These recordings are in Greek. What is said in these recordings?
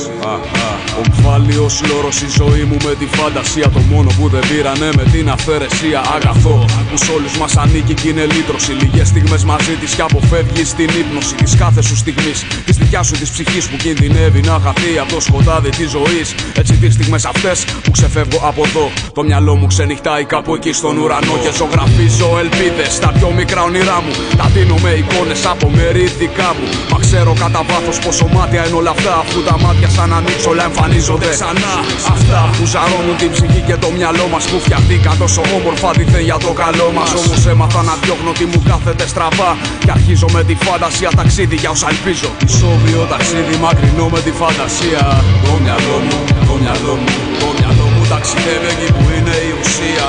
Ο κφάλιος λόρος η ζωή μου με τη φαντασία. Το μόνο που δεν πήρανε με την αυθαιρεσία. Αγαθό που σ' όλους μας ανήκει κι είναι λύτρωση. Λίγες στιγμές μαζί της κι αποφεύγεις την ύπνωση της κάθε σου στιγμής. Της δικιάς σου της ψυχής που κινδυνεύει να χαθεί από το σκοτάδι της ζωής. Έτσι τις στιγμές αυτές που ξεφεύγω από εδώ, το μυαλό μου ξενυχτάει κάπου εκεί στον ουρανό. Και ζωγραφίζω ελπίδες στα πιο μικρά όνειρά μου. Τα δίνω με εικόνες από μέρη δικά μου. Μα ξέρω κατά βάθος πόσο μάτια είναι όλα αυτά. Αφού τα μάτια σαν ανοίξω όλα εμφανίζονται ξανά. Αυτά που ζαρώνουν την ψυχή και το μυαλό μας, που φτιαχτήκαν τόσο όμορφα δίθεν για το καλό μας. Όμως έμαθα να διώχνω τι μου κάθεται στραβά. Και αρχίζω με τη φαντασία ταξίδι για όσα ελπίζω. Ισόβιο ταξίδι μακρινό με τη φαντασία. Το μυαλό μου, το μυαλό μου, το μυαλό μου ταξιδεύει εκεί που είναι η ουσία.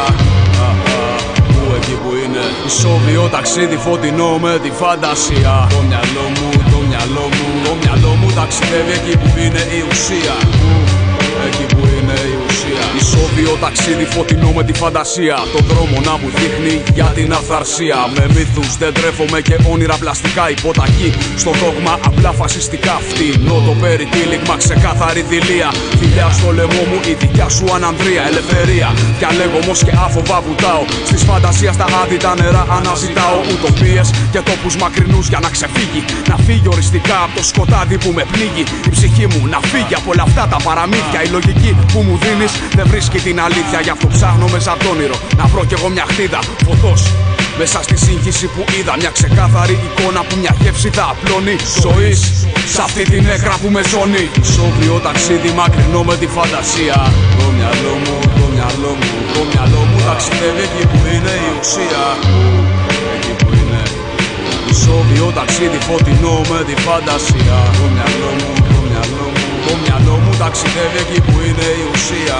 Εκεί που είναι ισόβιο ταξίδι φωτεινό με τη φαντασία. Το μυαλό μου, το μυαλό μου, το μυαλό μου ταξιδεύει εκεί που είναι η ουσία. Εκεί που είναι η ουσία. Ισόβιο ταξίδι φωτεινό με τη φαντασία. Το δρόμο να μου δείχνει για την αυθαρσία. Με μύθους δεν τρέφομαι και όνειρα πλαστικά. Υποταγή στο δόγμα απλά φασιστικά. Φτηνό το περιτύλιγμα, ξεκάθαρη δειλία. Φιλιά στο λαιμό μου η δικιά σου ανανδρία. Ελευθερία διαλέγω όμως και άφοβα βουτάω. Στις φαντασίας τα άδυτα νερά αναζητάω. Ουτοπίες και τόπους μακρινούς για να ξεφύγει. Να φύγει οριστικά από το σκοτάδι που με πνίγει. Η ψυχή μου να φύγει από όλα αυτά τα παραμύθια. Η λογική που μου δίνεις δεν βρίσκει την αλήθεια. Γι' αυτό ψάχνω μέσα από το όνειρο να βρω κι εγώ μια χτίδα φωτός. Μέσα στη σύγχυση που είδα, μια ξεκάθαρη εικόνα που μια γεύση θα απλώνει ζωής σ' αυτή την έκρα που με ζώνει. Ισόβιο ταξίδι μακρινό με τη φαντασία. Το μυαλό μου, το μυαλό μου, το μυαλό μου ταξιδεύει εκεί που είναι η ουσία. Εκεί που είναι ισόβιο ταξίδι φωτεινό με τη φαντασία. Το μυαλό μου, το μυαλό μου, το μυαλό μου ταξιδεύει εκεί που είναι η ουσία.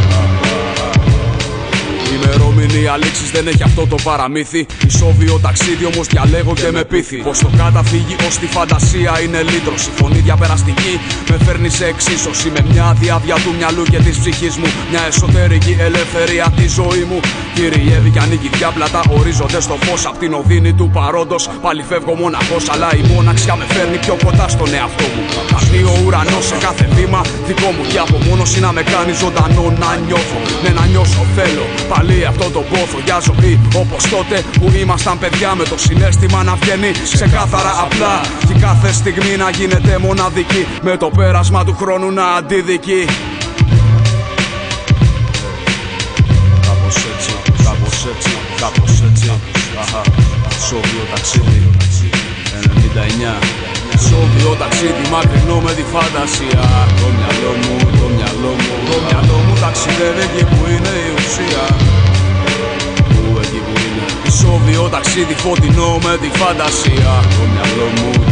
Ημερομηνία λήξης δεν έχει αυτό το παραμύθι. Ισόβιο ταξίδι όμως διαλέγω και με πείθει. Πως το καταφύγει ως τη φαντασία είναι λύτρωση. Φωνή διαπεραστική με φέρνει σε εξίσωση. Με μια διάδια του μυαλού και της ψυχής μου. Μια εσωτερική ελευθερία τη ζωή μου. Κυριεύει κι ανοίγει διάπλατα ορίζοντες στο φως. Απ' την οδύνη του παρόντος πάλι φεύγω μοναχός. Αλλά η μόναξιά με φέρνει πιο κοντά στον εαυτό μου. Αυτή ο ουρανός σε κάθε βήμα δικό μου. Και απομόνωση να με κάνει ζωντανό να νιώθω. Ναι, να νιώσω θέλω πάλι αυτό το πόθο για ζωή. Όπως τότε που ήμασταν παιδιά, με το συναίσθημα να βγαίνει ξεκάθαρα απλά. Και κάθε στιγμή να γίνεται μοναδική. Με το πέρασμα του χρόνου να αντιδικεί. Κάπως έτσι, κάπως έτσι, κάπως έτσι. Ισόβιο ταξίδι 99. Ισόβιο ταξίδι μακρινό με τη φαντασία. Το μυαλό μου, το μυαλό μου, το μυαλό μου ταξιδεύει εκεί που είναι η ουσία. Εκεί που είναι ισόβιο ταξίδι φωτεινό με τη φαντασία. Το μυαλό μου.